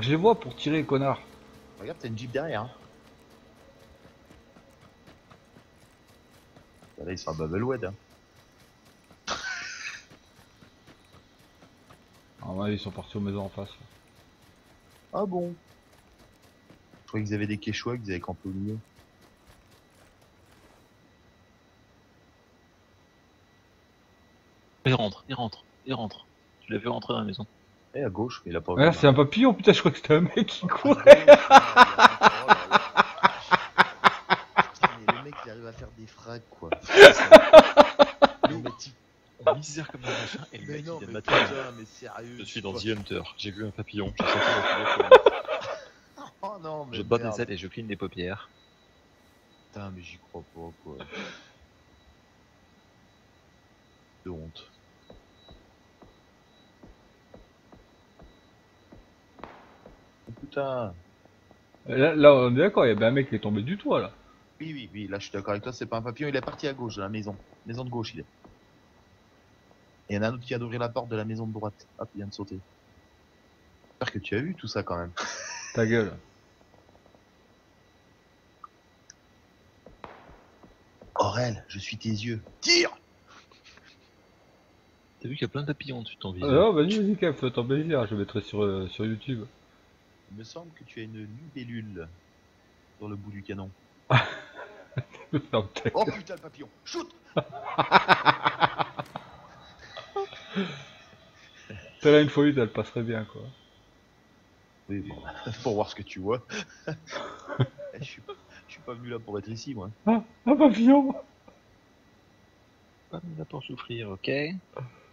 Je les vois pour tirer, connard. Regarde, t'as une Jeep derrière. Hein. Là, ils sont à Babelwed. Hein. Ah ouais, ils sont partis aux maisons en face. Ah bon? Je croyais qu'ils avaient des Quechua, qu'ils avaient campé au milieu. Il rentre, il rentre, il rentre. Je l'ai vu rentrer dans la maison. Et à gauche, il a pas Ouais, vu. c'est un papillon, putain, je crois que c'était un mec qui À courait. gauche, là, il y a un- oh là là. Putain, mais le mec, il arrive à faire des frags, quoi. Non, mais on misère comme un machin et le Mais mec non, il mais donne putain, ma mais sérieux. Je suis c'est dans quoi The Hunter, j'ai vu un papillon, j'ai senti la couleur. Oh non, mais Je bats merde. des ailes et je cligne les paupières. Putain, mais j'y crois pas, quoi. De honte. Oh, putain. Là, on est d'accord, il y a bien un mec qui est tombé du toit, là. Oui, oui, oui, là, je suis d'accord avec toi, c'est pas un papillon, il est parti à gauche de la maison. Maison de gauche, il est. Et il y en a un autre qui vient d'ouvrir la porte de la maison de droite. Hop, il vient de sauter. J'espère que tu as vu tout ça, quand même. Ta gueule. Aurel, je suis tes yeux. Tire! T'as vu qu'il y a plein de papillons dessus de ton visage. Non, vas-y, Kev, fais ton plaisir, je mettrai sur YouTube. Il me semble que tu as une libellule sur le bout du canon. Ferme ta Oh gueule. putain, le papillon! Shoot! Celle-là, une fois une, elle passerait bien, quoi. Oui, bon, pour voir ce que tu vois. Eh, je suis pas venu là pour être ici, moi. Ah, un papillon. Pas là pour souffrir, ok?